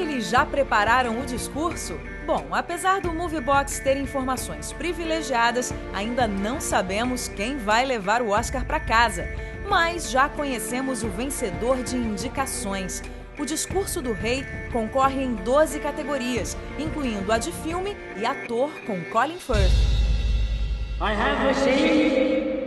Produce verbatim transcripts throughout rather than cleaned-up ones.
eles já prepararam o discurso? Bom, apesar do Moviebox ter informações privilegiadas, ainda não sabemos quem vai levar o Oscar para casa. Mas já conhecemos o vencedor de indicações. O Discurso do Rei concorre em doze categorias, incluindo a de filme e ator com Colin Firth. I have received...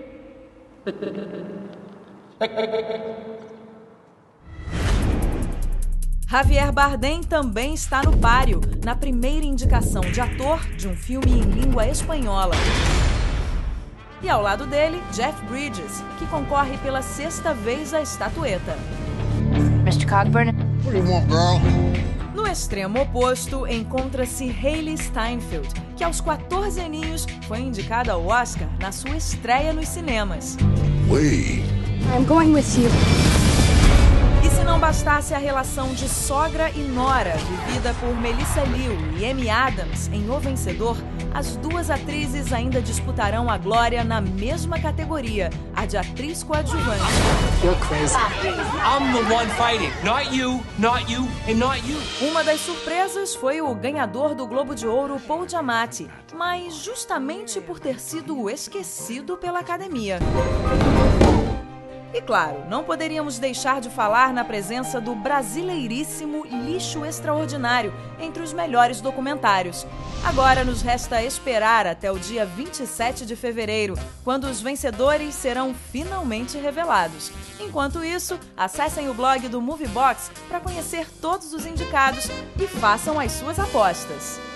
Javier Bardem também está no páreo, na primeira indicação de ator de um filme em língua espanhola. E ao lado dele, Jeff Bridges, que concorre pela sexta vez à estatueta. mister Cogburn. What do you want, girl? No extremo oposto, encontra-se Hailee Steinfeld, que aos quatorze aninhos foi indicada ao Oscar na sua estreia nos cinemas. We. I'm going with you. E se não bastasse a relação de sogra e nora, vivida por Melissa Liu e Amy Adams em O Vencedor, as duas atrizes ainda disputarão a glória na mesma categoria, a de atriz coadjuvante. You're crazy. I'm the one fighting, not you, not you, and not you. Uma das surpresas foi o ganhador do Globo de Ouro, Paul Giamatti, mas justamente por ter sido esquecido pela academia. E claro, não poderíamos deixar de falar na presença do brasileiríssimo Lixo Extraordinário entre os melhores documentários. Agora nos resta esperar até o dia vinte e sete de fevereiro, quando os vencedores serão finalmente revelados. Enquanto isso, acessem o blog do Moviebox para conhecer todos os indicados e façam as suas apostas.